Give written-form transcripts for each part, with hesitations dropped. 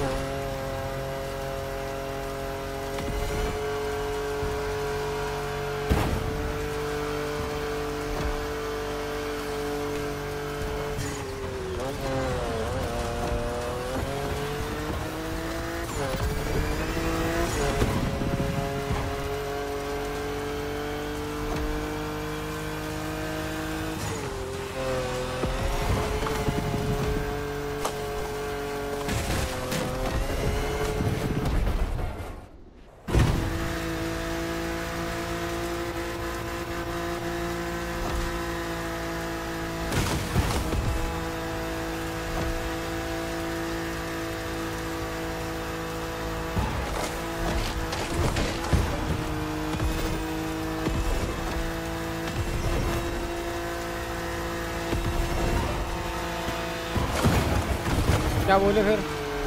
क्या बोले फिर?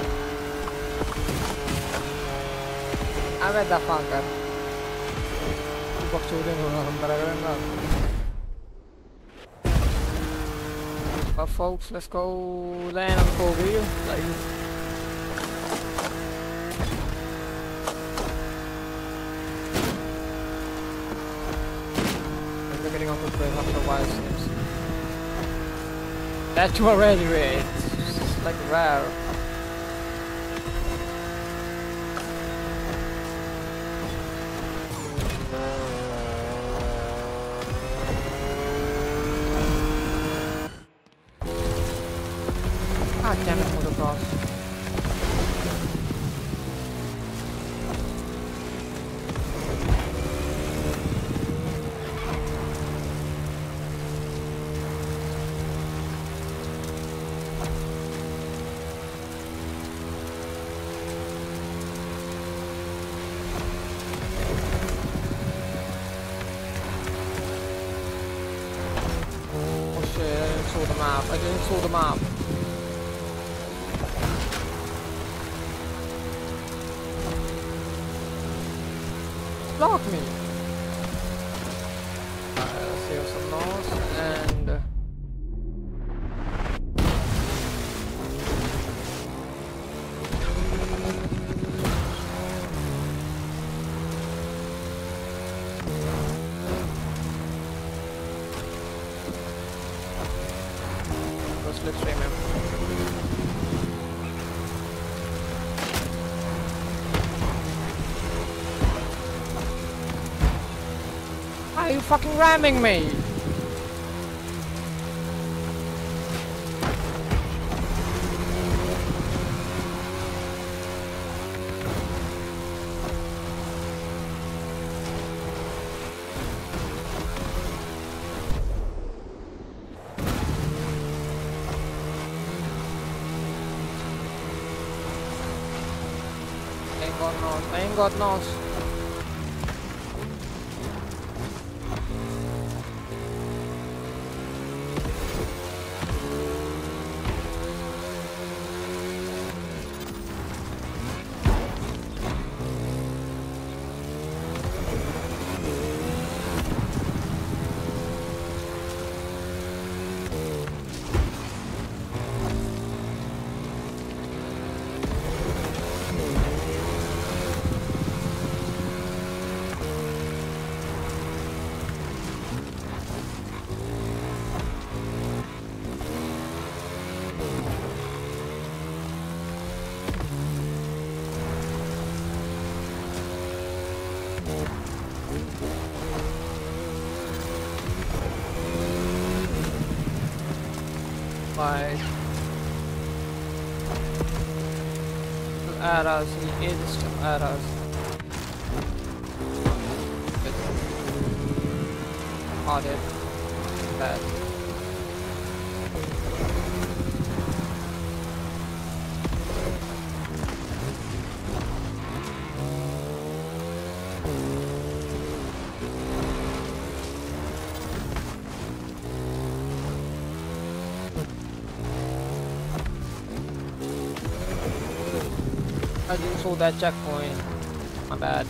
अबे दफा कर, बकचोदे हम तरह करेंगे। But folks, let's go land on 4-wheel, please. We're getting on good place after a while, seems. That's too already, it's like rare. God damn it, motocross. Oh shit, I didn't saw the map. I didn't saw the map. Block me. Let's save some noise and go slipstream him. Why are you fucking ramming me? Ain't got nose. Like arrows, he is just arrows. Oh, dude. Bad. I didn't saw that checkpoint. My bad.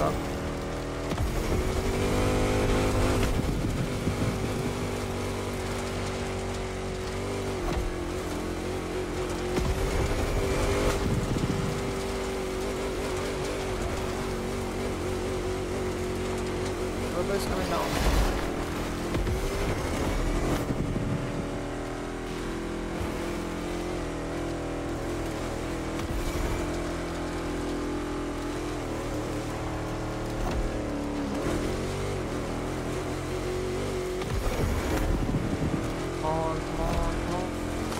fuck. Rubber's coming down. Come on, come on, come on.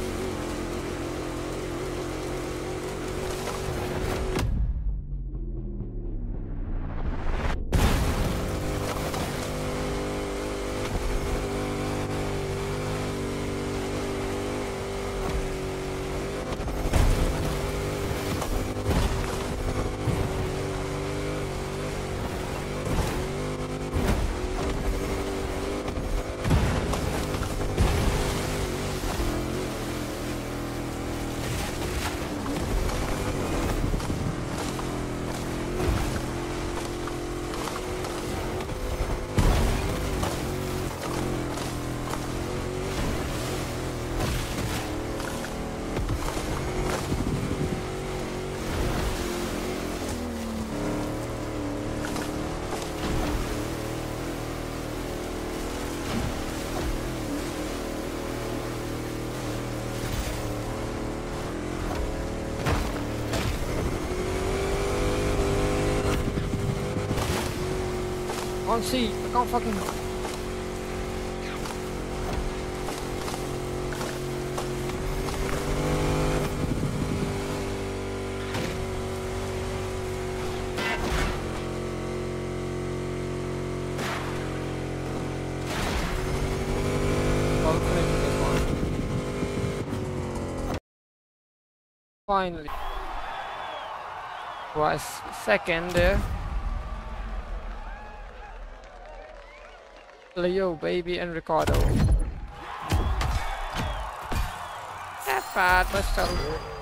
I can't see, I can't fucking... Well, connected this one. Finally. Was second there. Leo, baby, and Ricardo. Not bad, but still.